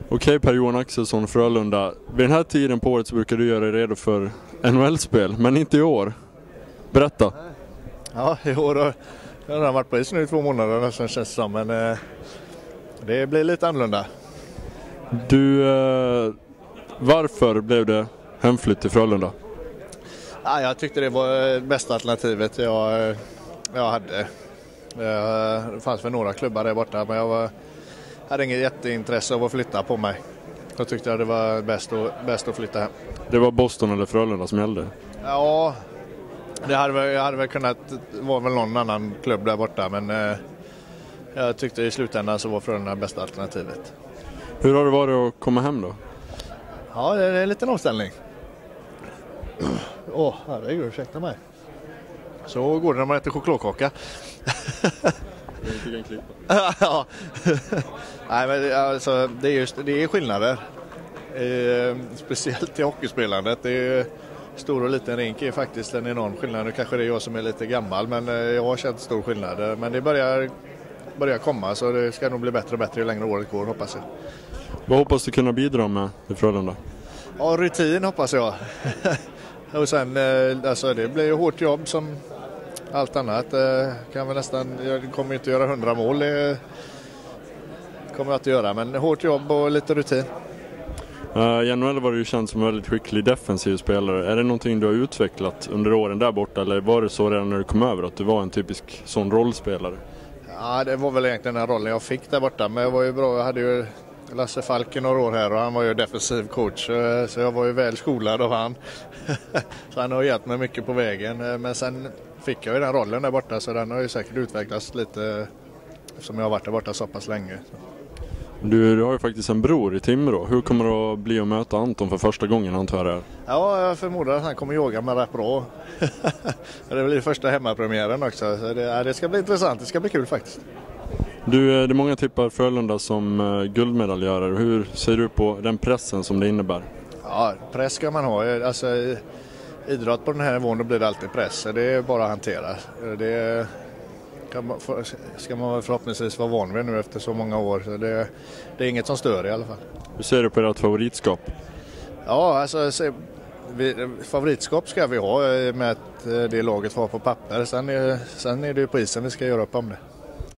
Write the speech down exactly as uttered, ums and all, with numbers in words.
Okej, Per-Johan Axelsson, Frölunda. Vid den här tiden på året så brukar du göra dig redo för N H L-spel, men inte i år. Berätta. Ja, i år har jag varit på is nu i två månader nästan, känns det som, men eh, det blir lite annorlunda. Du, eh, varför blev det hemflytt till Frölunda? Ja, jag tyckte det var det bästa alternativet jag, jag hade. Det fanns väl några klubbar där borta, men jag var, hade inget jätteintresse av att flytta på mig. Jag tyckte att det var bäst att, bäst att flytta hem. Det var Boston eller Frölunda som gällde? Ja, det hade väl, jag hade väl kunnat vara väl någon annan klubb där borta, men eh, jag tyckte i slutändan så var Frölunda bästa alternativet. Hur har det varit att komma hem då? Ja, det är en liten omställning. Åh, oh, herregud, ursäkta mig. Så går det när man äter chokladkaka. Det fick en klippa. Ja. Nej, men alltså, det är just det är skillnader. Eh, speciellt i hockeyspelandet. Det är stor och liten rink är faktiskt en enorm skillnad. Nu kanske det är jag som är lite gammal, men eh, jag har känt stor skillnad. Men det börjar börjar komma, så det ska nog bli bättre och bättre ju längre året går, hoppas jag. Vad hoppas du kunna bidra med i Frölunda? Ja, rutin hoppas jag. Och sen, alltså det blir ju hårt jobb som allt annat. Kan väl nästan, jag kommer inte göra hundra mål, det kommer jag inte göra, men hårt jobb och lite rutin. Uh, I N H L var du ju känd som en väldigt skicklig defensiv spelare. Är det någonting du har utvecklat under åren där borta, eller var det så redan när du kom över att du var en typisk sån rollspelare? Ja, det var väl egentligen den rollen jag fick där borta, men jag var ju bra, jag hade ju Lasse Falken några år här och han var ju defensiv coach, så jag var ju väl skolad av han. Så han har hjälpt mig mycket på vägen, men sen fick jag ju den rollen där borta, så den har ju säkert utvecklats lite eftersom jag har varit där borta så pass länge. Du, du har ju faktiskt en bror i Timrå. Hur kommer det att bli att möta Anton för första gången, antar jag? Ja, jag förmodar att han kommer yoga med rätt bra. Det blir första hemmapremiären också, så det, det ska bli intressant, det ska bli kul faktiskt. Du, det är många tippar Frölunda som uh, guldmedaljörer. Hur ser du på den pressen som det innebär? Ja, press ska man ha. Alltså, idrott på den här nivån, då blir det alltid press. Det är bara att hantera. Det kan man, ska man förhoppningsvis vara van vid nu efter så många år. Så det, det är inget som stör i alla fall. Hur ser du på ert favoritskap? Ja, alltså se, vi, favoritskap ska vi ha med att det laget var på papper. Sen är, sen är det ju på isen vi ska göra upp om det.